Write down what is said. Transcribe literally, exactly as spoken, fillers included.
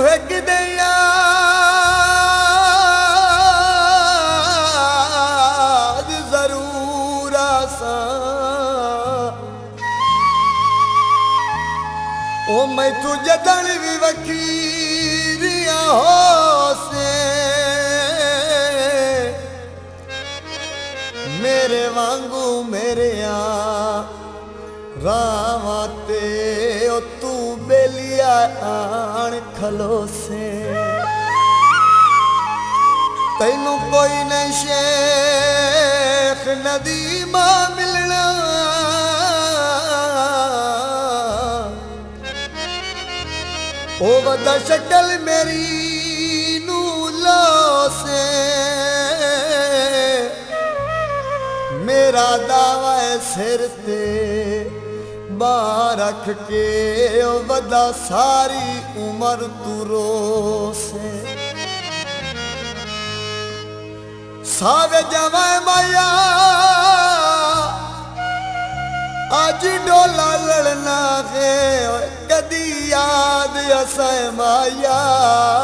एक याद जरूर आसा ओ मैं तुझे दल भी वकीरिया हो से मेरे वांगू मेरे रावाते ओ तू बेलिया आन खलो से तैनू कोई नहीं शेख नदीमा मिलना ओ वदा शक्ल मेरी नू लो से मेरा दावा है सिर ते बाहर रख के ओ वदा सारी उम्र तू रोसे सावे जवा माया आज डोला लड़ना है कदी याद असा माया